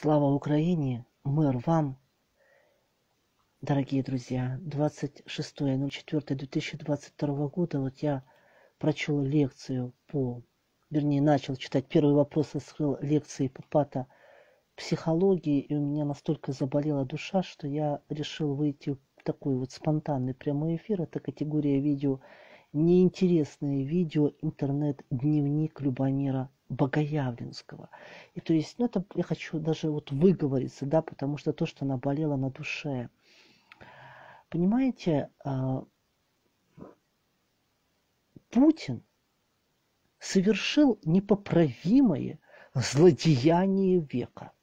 Слава Украине! Мир вам! Дорогие друзья, 26.04.2022 года вот я прочел лекцию начал читать первый вопрос из лекции по патопсихологии, и у меня настолько заболела душа, что я решил выйти в такой вот спонтанный прямой эфир. Это категория видео неинтересные видео, интернет-дневник Любомира Богоявленского. И то есть, это я хочу даже вот выговориться, да, потому что то, что наболело на душе. Понимаете, Путин совершил непоправимое злодеяние века.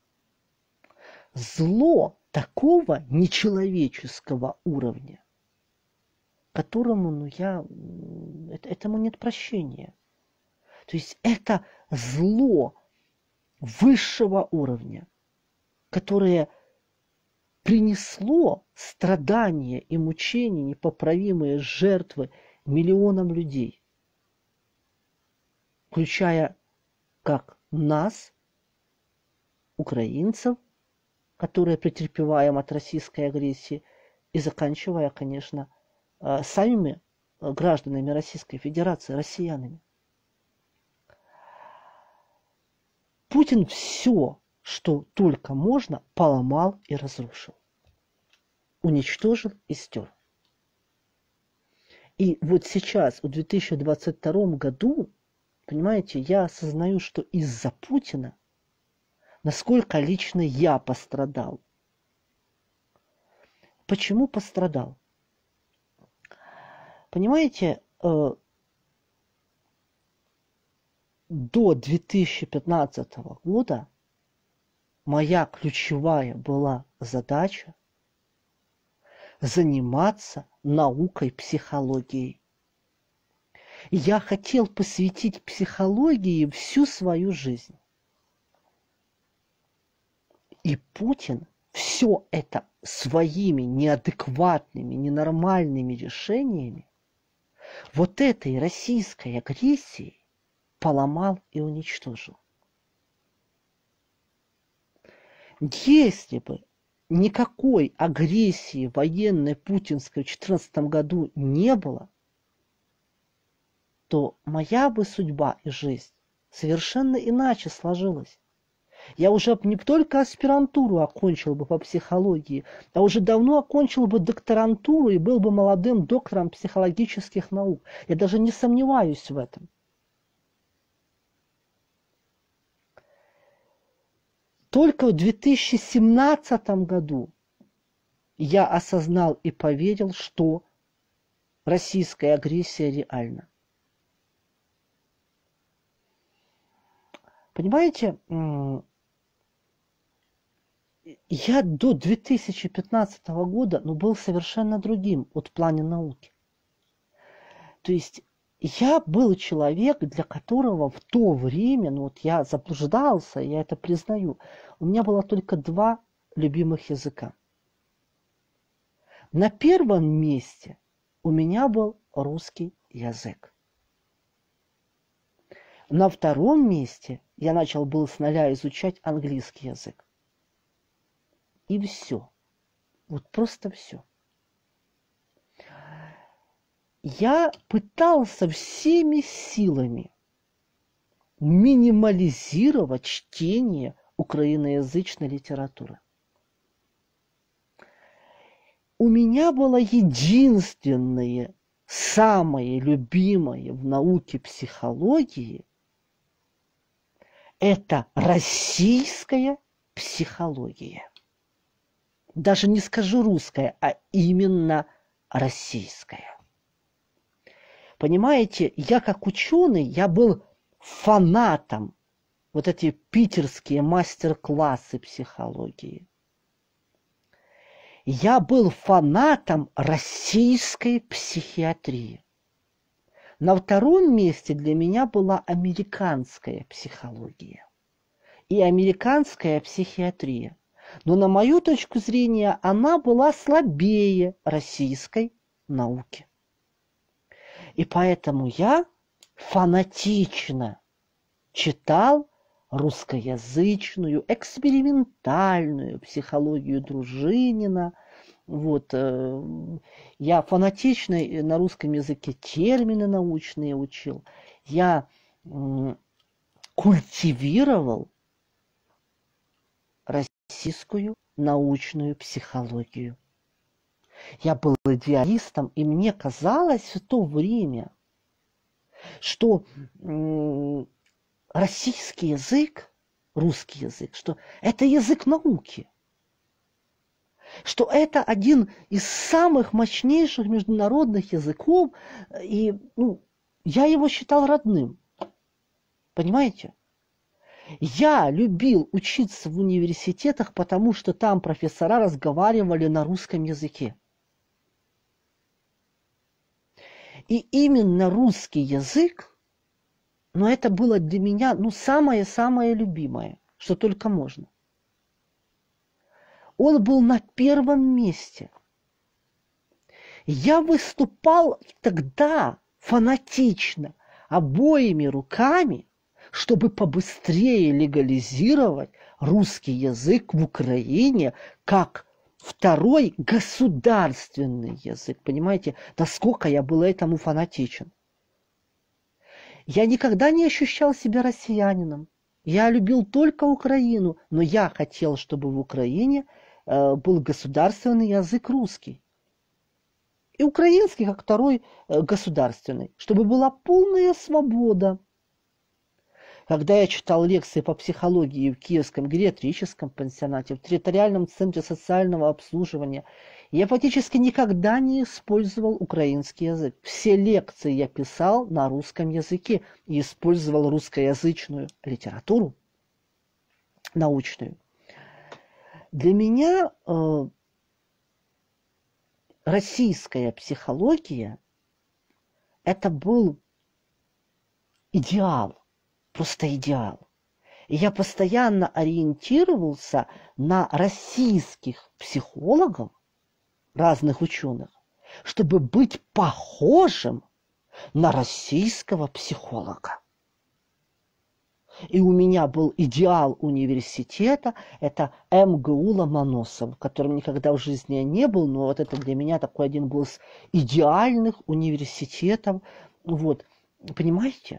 Зло такого нечеловеческого уровня, которому, этому нет прощения. То есть это зло высшего уровня, которое принесло страдания и мучения, непоправимые жертвы миллионам людей, включая как нас, украинцев, которые претерпеваем от российской агрессии, и заканчивая, конечно, самими гражданами Российской Федерации, россиянами. Путин все, что только можно, поломал и разрушил. Уничтожил и стер. И вот сейчас, в 2022 году, понимаете, я осознаю, что из-за Путина, насколько лично я пострадал. Почему пострадал? Понимаете, до 2015 года моя ключевая была задача заниматься наукой психологией. Я хотел посвятить психологии всю свою жизнь. И Путин все это своими неадекватными, ненормальными решениями вот этой российской агрессией поломал и уничтожил. Если бы никакой агрессии военной путинской в 2014 году не было, то моя бы судьба и жизнь совершенно иначе сложилась. Я уже не только аспирантуру окончил бы по психологии, а уже давно окончил бы докторантуру и был бы молодым доктором психологических наук. Я даже не сомневаюсь в этом. Только в 2017 году я осознал и поверил, что российская агрессия реальна. Понимаете, я до 2015 года был совершенно другим в плане науки. То есть я был человек, для которого в то время, я заблуждался, я это признаю, у меня было только два любимых языка. На первом месте у меня был русский язык. На втором месте я начал с нуля изучать английский язык. И все. Вот просто все. Я пытался всеми силами минимализировать чтение украиноязычной литературы. У меня было единственное, самое любимое в науке психологии – это российская психология. Даже не скажу русская, а именно российская. Понимаете, я как ученый, я был фанатом вот эти питерские мастер-классы психологии. Я был фанатом российской психиатрии. На втором месте для меня была американская психология и американская психиатрия. Но на мою точку зрения она была слабее российской науки. И поэтому я фанатично читал русскоязычную, экспериментальную психологию Дружинина. Вот, я фанатично на русском языке термины научные учил. Я культивировал российскую научную психологию. Я был идеалистом, и мне казалось в то время, что российский язык, русский язык, что это язык науки, что это один из самых мощнейших международных языков, и я его считал родным. Понимаете? Я любил учиться в университетах, потому что там профессора разговаривали на русском языке. И именно русский язык, это было для меня самое-самое любимое, что только можно. Он был на первом месте. Я выступал тогда фанатично обоими руками, чтобы побыстрее легализировать русский язык в Украине как второй государственный язык. Понимаете, насколько я был этому фанатичен. Я никогда не ощущал себя россиянином. Я любил только Украину, но я хотел, чтобы в Украине был государственный язык русский. И украинский как второй государственный, чтобы была полная свобода. Когда я читал лекции по психологии в Киевском гериатрическом пансионате, в территориальном центре социального обслуживания, я фактически никогда не использовал украинский язык. Все лекции я писал на русском языке и использовал русскоязычную литературу научную. Для меня российская психология – это был идеал. Просто идеал. И я постоянно ориентировался на российских психологов, разных ученых, чтобы быть похожим на российского психолога. И у меня был идеал университета, это МГУ Ломоносов, которым никогда в жизни я не был, но вот это для меня такой один был из идеальных университетов. Вот, понимаете?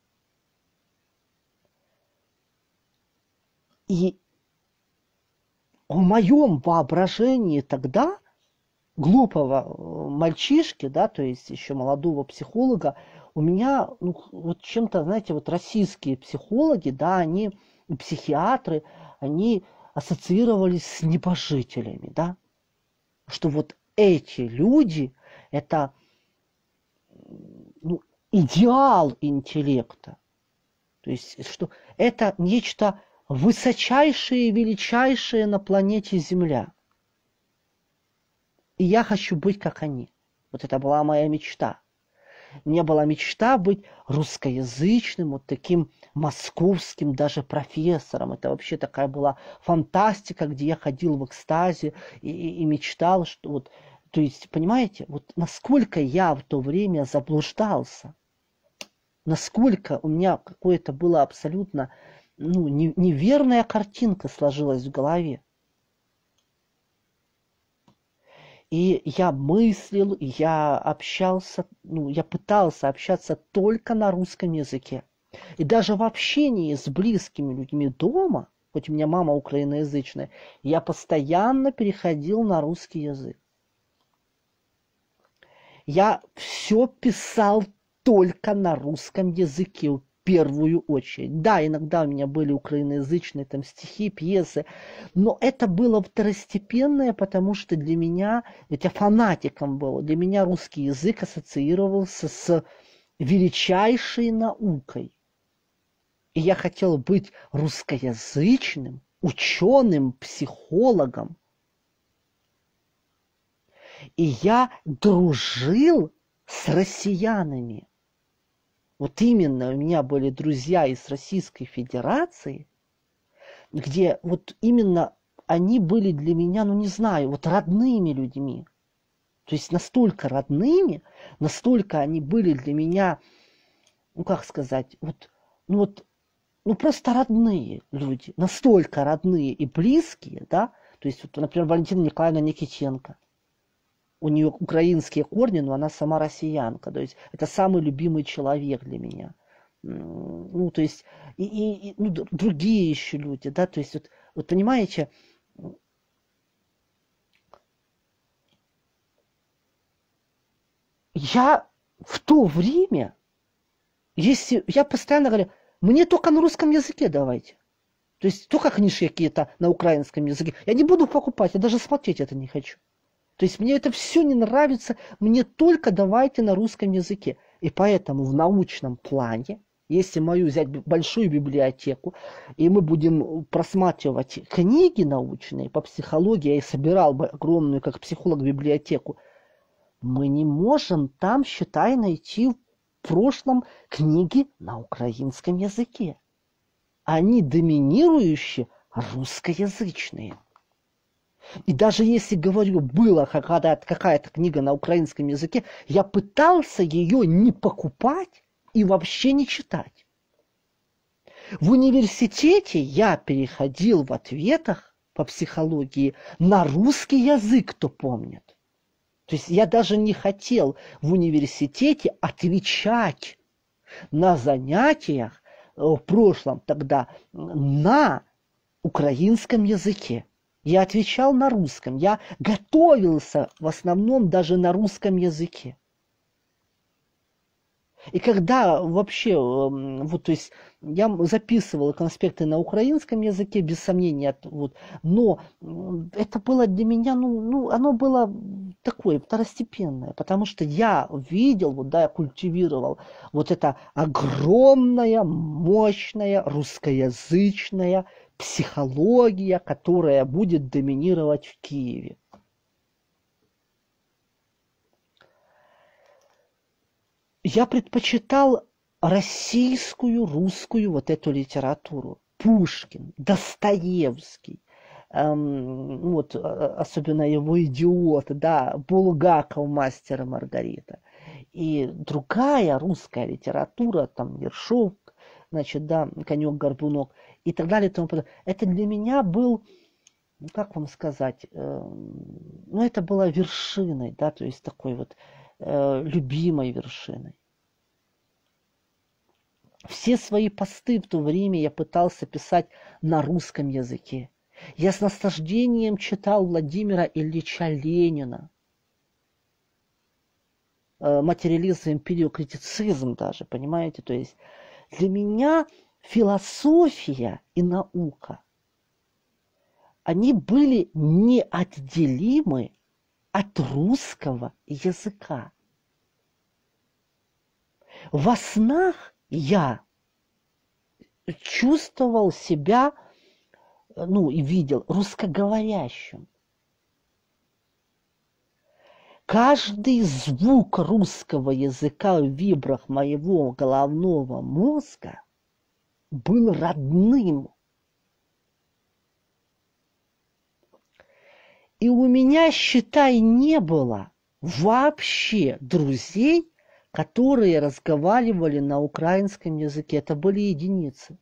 И в моем воображении тогда, глупого мальчишки, да, то есть еще молодого психолога, у меня вот чем-то, знаете, вот российские психологи, да, они, психиатры, они ассоциировались с небожителями, да, что вот эти люди, это идеал интеллекта, то есть, что это нечто высочайшее и величайшее на планете Земля. И я хочу быть как они. Вот это была моя мечта. У меня была мечта быть русскоязычным, вот таким московским даже профессором. Это вообще такая была фантастика, где я ходил в экстазе и мечтал, что вот, то есть, понимаете, вот насколько я в то время заблуждался, насколько у меня какое-то было абсолютно неверная картинка сложилась в голове. И я мыслил, я общался, я пытался общаться только на русском языке. И даже в общении с близкими людьми дома, хоть у меня мама украиноязычная, я постоянно переходил на русский язык. Я все писал только на русском языке в первую очередь. Да, иногда у меня были украиноязычные там стихи, пьесы, но это было второстепенное, потому что для меня, ведь я фанатиком был, для меня русский язык ассоциировался с величайшей наукой. И я хотел быть русскоязычным, ученым, психологом. И я дружил с россиянами. Вот именно у меня были друзья из Российской Федерации, где вот именно они были для меня, не знаю, вот родными людьми. То есть настолько родными, настолько они были для меня, как сказать, ну, просто родные люди, настолько родные и близкие, да, то есть, вот, например, Валентина Николаевна Никитенко, у нее украинские корни, но она сама россиянка, то есть это самый любимый человек для меня. Ну, то есть, ну, другие еще люди, да, то есть, вот понимаете, я в то время, если я постоянно говорю, мне только на русском языке давайте. То есть только книжки какие-то на украинском языке. Я не буду покупать, я даже смотреть это не хочу. То есть мне это все не нравится, мне только давайте на русском языке. И поэтому в научном плане, если мою взять большую библиотеку, и мы будем просматривать книги научные по психологии, я и собирал бы огромную, как психолог, библиотеку, мы не можем там, считай, найти в прошлом книги на украинском языке. Они доминирующие русскоязычные. И даже если, говорю, была какая-то книга на украинском языке, я пытался ее не покупать и вообще не читать. В университете я переходил в ответах по психологии на русский язык, кто помнит. То есть я даже не хотел в университете отвечать на занятиях в прошлом тогда на украинском языке. Я отвечал на русском. Я готовился в основном даже на русском языке. И когда вообще, вот, то есть, я записывал конспекты на украинском языке, без сомнения, вот, но это было для меня, ну, оно было такое второстепенное, потому что я видел, вот, да, я культивировал вот это огромная, мощная русскоязычная психология, которая будет доминировать в Киеве. Я предпочитал российскую, русскую вот эту литературу. Пушкин, Достоевский, вот, особенно его «Идиот», да, Булгаков, «Мастер и Маргарита». И другая русская литература, там, Ершов, значит, да, «Конек, горбунок» и так далее и тому подобное. Это для меня был, как вам сказать, ну, это была вершиной, да, то есть такой вот любимой вершиной. Все свои посты в то время я пытался писать на русском языке. Я с наслаждением читал Владимира Ильича Ленина. Материализм, эмпириокритицизм даже, понимаете? То есть для меня философия и наука, они были неотделимы от русского языка. Во снах я чувствовал себя, ну и видел, русскоговорящим. Каждый звук русского языка в вибрах моего головного мозга был родным. И у меня, считай, не было вообще друзей, которые разговаривали на украинском языке. Это были единицы.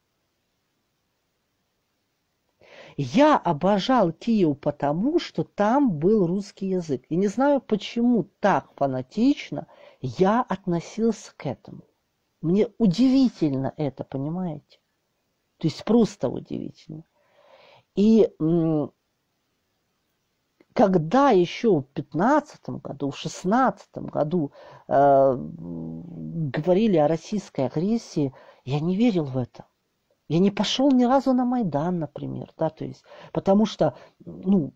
Я обожал Киев потому, что там был русский язык. И не знаю, почему так фанатично я относился к этому. Мне удивительно это, понимаете? То есть просто удивительно. И когда еще в 2015 году, в 2016 году говорили о российской агрессии, я не верил в это. Я не пошел ни разу на Майдан, например, да, то есть, потому что, ну,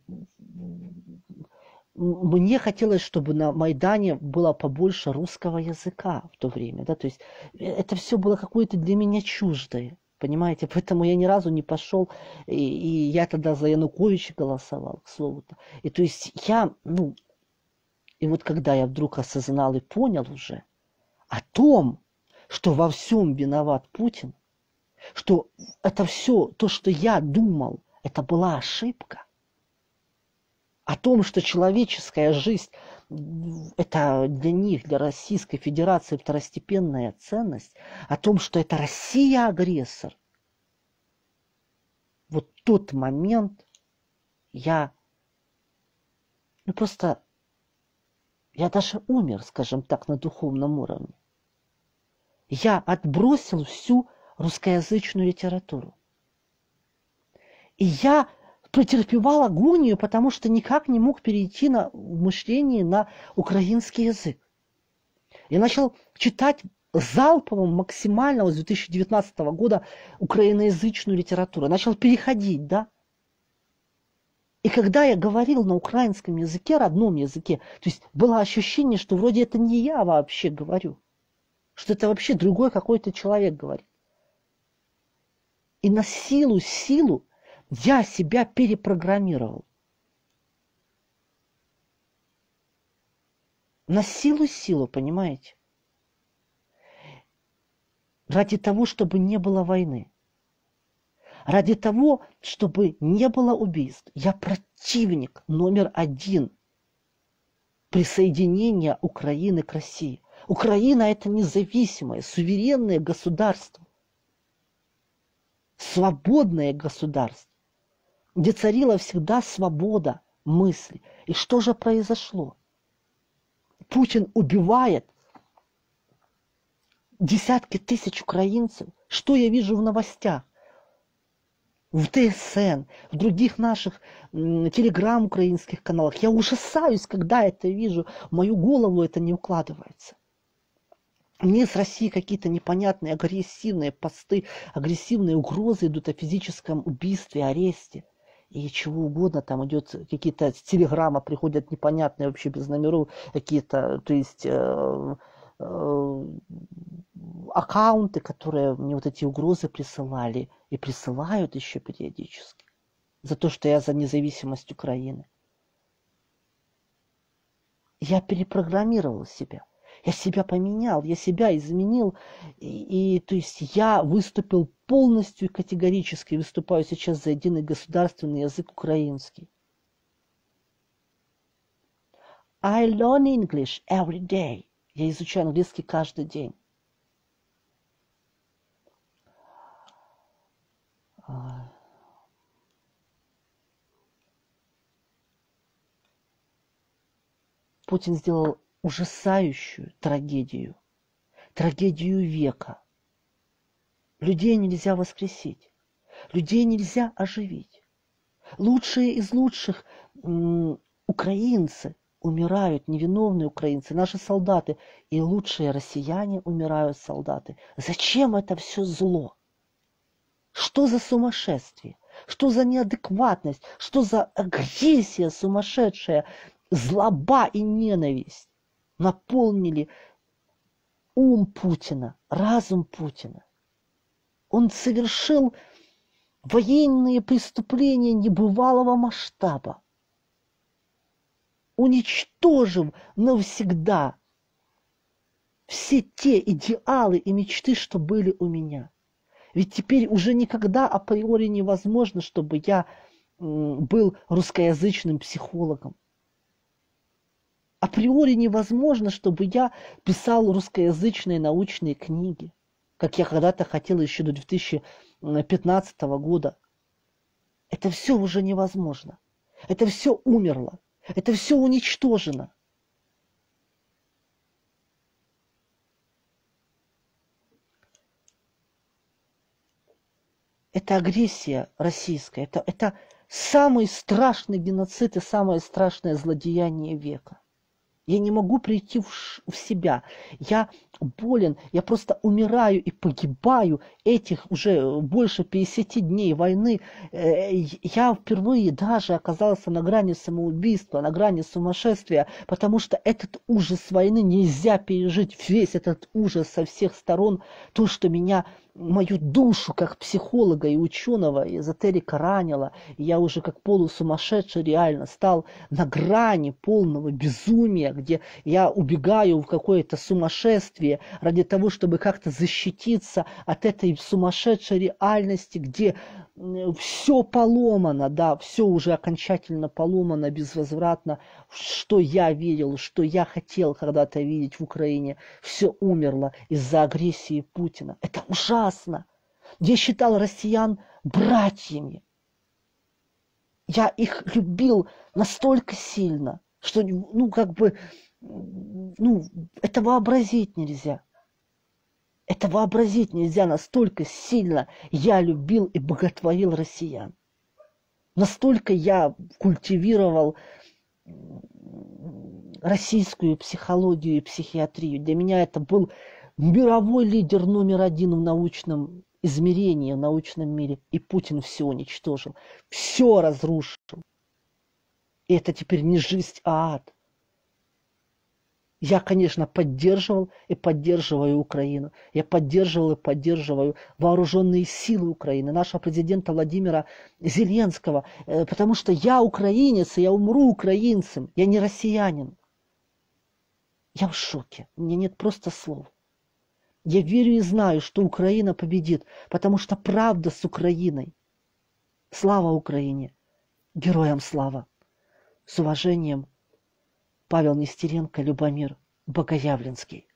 мне хотелось, чтобы на Майдане было побольше русского языка в то время, да, то есть, это все было какое-то для меня чуждое, понимаете, поэтому я ни разу не пошел, и я тогда за Януковича голосовал, к слову-то, и то есть я, ну, и вот когда я вдруг осознал и понял уже о том, что во всем виноват Путин, что это все, то, что я думал, это была ошибка. О том, что человеческая жизнь это для них, для Российской Федерации второстепенная ценность, о том, что это Россия агрессор, вот тот момент я, просто, я даже умер, скажем так, на духовном уровне. Я отбросил всю русскоязычную литературу. И я претерпевал агонию, потому что никак не мог перейти на мышление на украинский язык. Я начал читать залпово, максимально с 2019 года украиноязычную литературу. Начал переходить, да. И когда я говорил на украинском языке, родном языке, то есть было ощущение, что вроде это не я вообще говорю, что это вообще другой какой-то человек говорит. И на силу я себя перепрограммировал. На силу, понимаете? Ради того, чтобы не было войны. Ради того, чтобы не было убийств. Я противник номер 1 присоединения Украины к России. Украина – это независимое, суверенное государство. Свободное государство, где царила всегда свобода мысли. И что же произошло? Путин убивает десятки тысяч украинцев. Что я вижу в новостях? В ТСН, в других наших телеграм-украинских каналах. Я ужасаюсь, когда это вижу. В мою голову это не укладывается. Мне из России какие-то непонятные агрессивные посты, агрессивные угрозы идут о физическом убийстве, аресте. И чего угодно, там идет какие-то с телеграмма приходят непонятные вообще без номеров, какие-то, то есть аккаунты, которые мне вот эти угрозы присылали и присылают еще периодически за то, что я за независимость Украины. Я перепрограммировал себя. Я себя поменял, я себя изменил. И то есть я выступил полностью и категорически, выступаю сейчас за единый государственный язык украинский. I learn English every day. Я изучаю английский каждый день. Путин сделал ужасающую трагедию, трагедию века. Людей нельзя воскресить, людей нельзя оживить. Лучшие из лучших украинцы умирают, невиновные украинцы, наши солдаты, и лучшие россияне умирают, солдаты. Зачем это все зло? Что за сумасшествие? Что за неадекватность? Что за агрессия сумасшедшая? Злоба и ненависть наполнили ум Путина, разум Путина. Он совершил военные преступления небывалого масштаба, уничтожив навсегда все те идеалы и мечты, что были у меня. Ведь теперь уже никогда априори невозможно, чтобы я был русскоязычным психологом. Априори невозможно, чтобы я писал русскоязычные научные книги, как я когда-то хотел еще до 2015 года. Это все уже невозможно. Это все умерло. Это все уничтожено. Это агрессия российская. Это самый страшный геноцид и самое страшное злодеяние века. Я не могу прийти в себя. Я болен, я просто умираю и погибаю этих уже больше 50 дней войны. Я впервые даже оказался на грани самоубийства, на грани сумасшествия, потому что этот ужас войны нельзя пережить. Весь этот ужас со всех сторон, то, что меня, мою душу как психолога и ученого, и эзотерика ранило, и я уже как полусумасшедший реально стал на грани полного безумия, где я убегаю в какое-то сумасшествие ради того, чтобы как-то защититься от этой сумасшедшей реальности, где все поломано, да, все уже окончательно поломано, безвозвратно. Что я видел, что я хотел когда-то видеть в Украине, все умерло из-за агрессии Путина. Это ужасно. Я считал россиян братьями. Я их любил настолько сильно, что, ну, как бы, ну, это вообразить нельзя. Это вообразить нельзя, настолько сильно я любил и боготворил россиян. Настолько я культивировал российскую психологию и психиатрию. Для меня это был мировой лидер номер один в научном измерении, в научном мире. И Путин все уничтожил, все разрушил. И это теперь не жизнь, а ад. Я, конечно, поддерживал и поддерживаю Украину. Я поддерживал и поддерживаю вооруженные силы Украины, нашего президента Владимира Зеленского, потому что я украинец, и я умру украинцем, я не россиянин. Я в шоке, у меня нет просто слов. Я верю и знаю, что Украина победит, потому что правда с Украиной. Слава Украине! Героям слава! С уважением, Павел Нестеренко, Любомир Богоявленский.